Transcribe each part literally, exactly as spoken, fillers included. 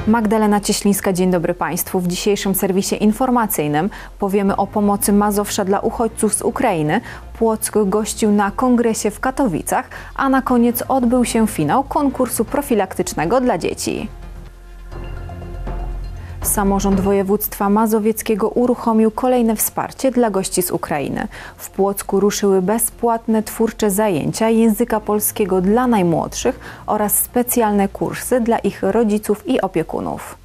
Magdalena Cieślińska, dzień dobry Państwu. W dzisiejszym serwisie informacyjnym powiemy o pomocy Mazowsza dla uchodźców z Ukrainy. Płock gościł na kongresie w Katowicach, a na koniec odbył się finał konkursu profilaktycznego dla dzieci. Samorząd województwa mazowieckiego uruchomił kolejne wsparcie dla gości z Ukrainy. W Płocku ruszyły bezpłatne twórcze zajęcia języka polskiego dla najmłodszych oraz specjalne kursy dla ich rodziców i opiekunów.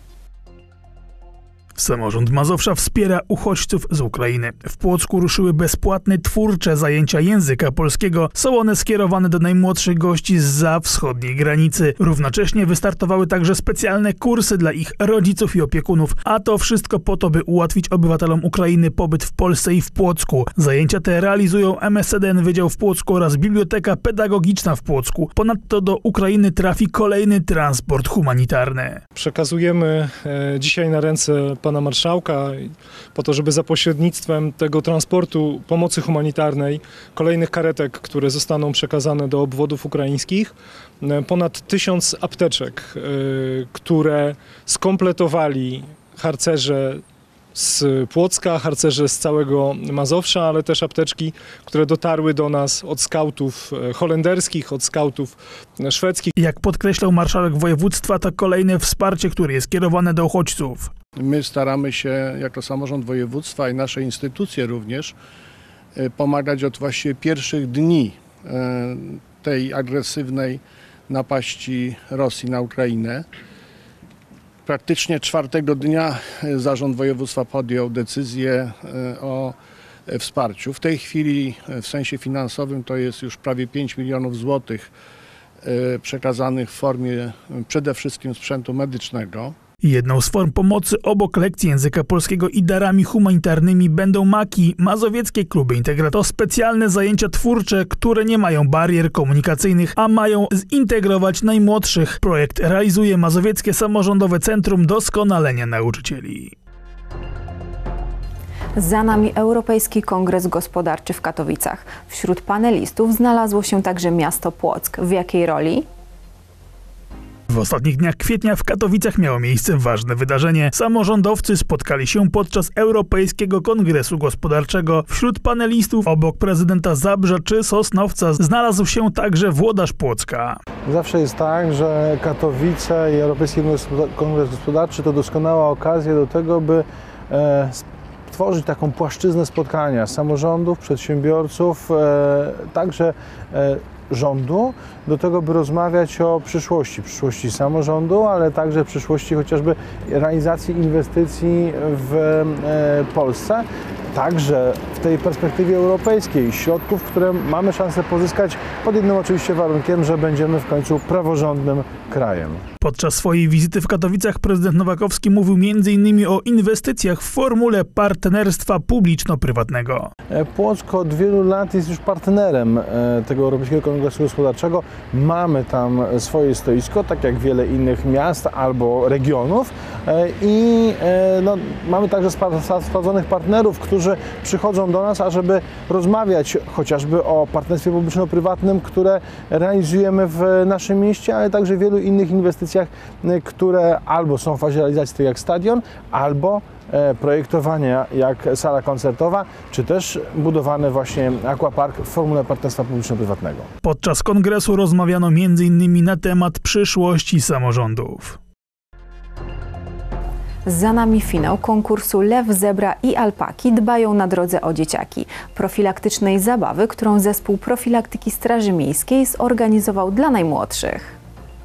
Samorząd Mazowsza wspiera uchodźców z Ukrainy. W Płocku ruszyły bezpłatne twórcze zajęcia języka polskiego. Są one skierowane do najmłodszych gości zza wschodniej granicy. Równocześnie wystartowały także specjalne kursy dla ich rodziców i opiekunów, a to wszystko po to, by ułatwić obywatelom Ukrainy pobyt w Polsce i w Płocku. Zajęcia te realizują M S C D N Wydział w Płocku oraz Biblioteka Pedagogiczna w Płocku. Ponadto do Ukrainy trafi kolejny transport humanitarny. Przekazujemy e, dzisiaj na ręce pana marszałka po to, żeby za pośrednictwem tego transportu pomocy humanitarnej, kolejnych karetek, które zostaną przekazane do obwodów ukraińskich, ponad tysiąc apteczek, które skompletowali harcerze z Płocka, harcerze z całego Mazowsza, ale też apteczki, które dotarły do nas od skautów holenderskich, od skautów szwedzkich. Jak podkreślał marszałek województwa, to kolejne wsparcie, które jest kierowane do uchodźców. My staramy się jako samorząd województwa i nasze instytucje również pomagać od właściwie pierwszych dni tej agresywnej napaści Rosji na Ukrainę. Praktycznie czwartego dnia zarząd województwa podjął decyzję o wsparciu. W tej chwili w sensie finansowym to jest już prawie pięć milionów złotych przekazanych w formie przede wszystkim sprzętu medycznego. Jedną z form pomocy obok lekcji języka polskiego i darami humanitarnymi będą maki, mazowieckie kluby integracyjne. To specjalne zajęcia twórcze, które nie mają barier komunikacyjnych, a mają zintegrować najmłodszych. Projekt realizuje Mazowieckie Samorządowe Centrum Doskonalenia Nauczycieli. Za nami Europejski Kongres Gospodarczy w Katowicach. Wśród panelistów znalazło się także miasto Płock. W jakiej roli? W ostatnich dniach kwietnia w Katowicach miało miejsce ważne wydarzenie. Samorządowcy spotkali się podczas Europejskiego Kongresu Gospodarczego. Wśród panelistów obok prezydenta Zabrza czy Sosnowca znalazł się także włodarz Płocka. Zawsze jest tak, że Katowice i Europejski Kongres Gospodarczy to doskonała okazja do tego, by e, tworzyć taką płaszczyznę spotkania samorządów, przedsiębiorców, e, także e, rządu, do tego, by rozmawiać o przyszłości, przyszłości samorządu, ale także przyszłości chociażby realizacji inwestycji w e, Polsce, także w tej perspektywie europejskiej, środków, które mamy szansę pozyskać pod jednym oczywiście warunkiem, że będziemy w końcu praworządnym krajem. Podczas swojej wizyty w Katowicach prezydent Nowakowski mówił między innymi o inwestycjach w formule partnerstwa publiczno-prywatnego. Płock od wielu lat jest już partnerem tego Europejskiego Kongresu Gospodarczego. Mamy tam swoje stoisko, tak jak wiele innych miast albo regionów i no, mamy także sprawdzonych partnerów, którzy przychodzą do nas, ażeby rozmawiać chociażby o partnerstwie publiczno-prywatnym, które realizujemy w naszym mieście, ale także wielu innych inwestycjach, które albo są w fazie realizacji, tak jak stadion, albo projektowania jak sala koncertowa, czy też budowany właśnie aquapark w formule partnerstwa publiczno-prywatnego. Podczas kongresu rozmawiano między innymi na temat przyszłości samorządów. Za nami finał konkursu Lew, Zebra i Alpaki dbają na drodze o dzieciaki. Profilaktycznej zabawy, którą zespół profilaktyki Straży Miejskiej zorganizował dla najmłodszych.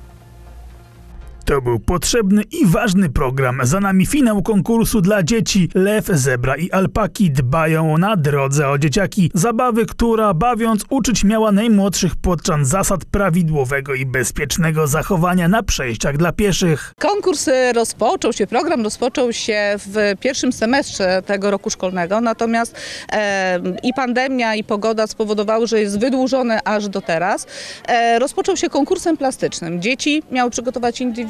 To był potrzebny i ważny program. Za nami finał konkursu dla dzieci. Lew, Zebra i Alpaki dbają na drodze o dzieciaki. Zabawy, która bawiąc uczyć miała najmłodszych podczas zasad prawidłowego i bezpiecznego zachowania na przejściach dla pieszych. Konkurs rozpoczął się, program rozpoczął się w pierwszym semestrze tego roku szkolnego, natomiast e, i pandemia, i pogoda spowodowały, że jest wydłużony aż do teraz. E, rozpoczął się konkursem plastycznym. Dzieci miały przygotować indywidualnie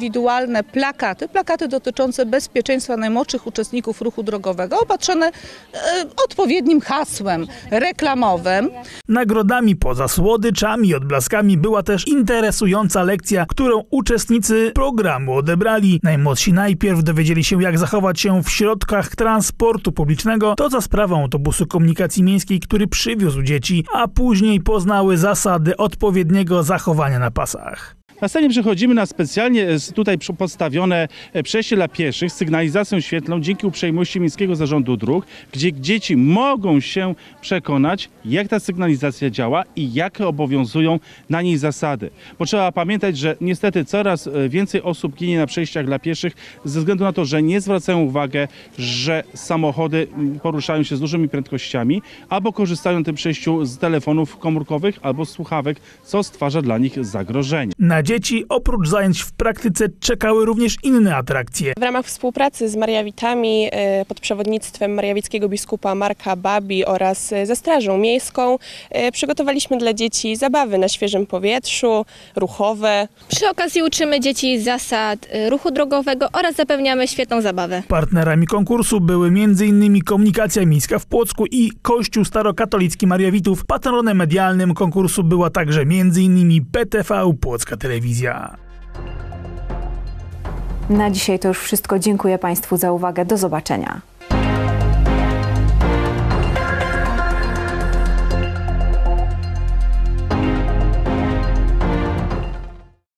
indywidualne plakaty, plakaty dotyczące bezpieczeństwa najmłodszych uczestników ruchu drogowego, opatrzone e, odpowiednim hasłem reklamowym. Nagrodami poza słodyczami i odblaskami była też interesująca lekcja, którą uczestnicy programu odebrali. Najmłodsi najpierw dowiedzieli się, jak zachować się w środkach transportu publicznego, to za sprawą autobusu komunikacji miejskiej, który przywiózł dzieci, a później poznały zasady odpowiedniego zachowania na pasach. Następnie przechodzimy na specjalnie tutaj podstawione przejście dla pieszych z sygnalizacją świetlną dzięki uprzejmości Miejskiego Zarządu Dróg, gdzie dzieci mogą się przekonać, jak ta sygnalizacja działa i jakie obowiązują na niej zasady. Bo trzeba pamiętać, że niestety coraz więcej osób ginie na przejściach dla pieszych ze względu na to, że nie zwracają uwagi, że samochody poruszają się z dużymi prędkościami albo korzystają na tym przejściu z telefonów komórkowych albo słuchawek, co stwarza dla nich zagrożenie. Na dzieci oprócz zajęć w praktyce czekały również inne atrakcje. W ramach współpracy z Mariawitami pod przewodnictwem mariawickiego biskupa Marka Babi oraz ze Strażą Miejską przygotowaliśmy dla dzieci zabawy na świeżym powietrzu, ruchowe. Przy okazji uczymy dzieci zasad ruchu drogowego oraz zapewniamy świetną zabawę. Partnerami konkursu były między innymi Komunikacja Miejska w Płocku i Kościół Starokatolicki Mariawitów. Patronem medialnym konkursu była także między innymi P T V Płocka Telewizja. Na dzisiaj to już wszystko. Dziękuję Państwu za uwagę. Do zobaczenia.